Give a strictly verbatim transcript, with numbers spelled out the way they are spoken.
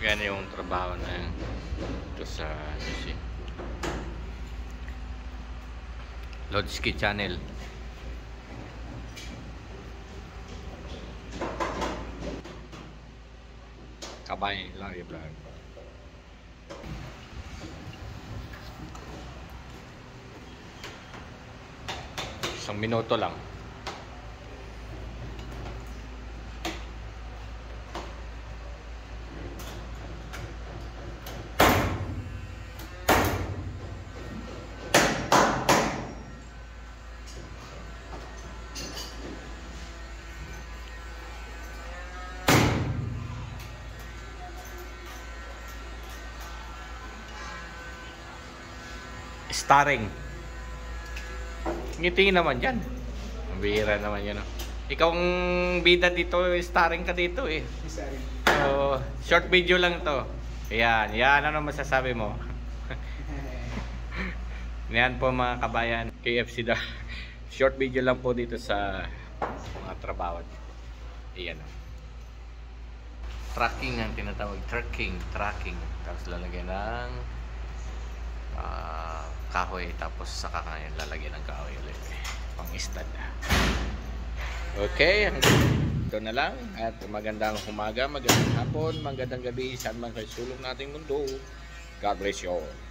Yan yung trabaho na yun. Ito sa si Lodski Channel. Kabay lang yung vlog. Isang minuto lang. Starring. Ngiti naman yan. Ang bihira naman yan. Oh. Ikaw ang bida dito, starring ka dito eh. So, short video lang to. Ayan, yan. Ano masasabi mo? Yan po mga kabayan. K F C da. Short video lang po dito sa mga trabaho. Ayan. Tracking ang tinatawag. Tracking. Tracking. Tapos lalagyan ng uh, kahoy, tapos saka kanya lalagyan ng kahoy ulit pang istad. Okay, ito na lang at magandang umaga, magandang hapon, magandang gabi saan man kayo sulong nating mundo. God bless you all.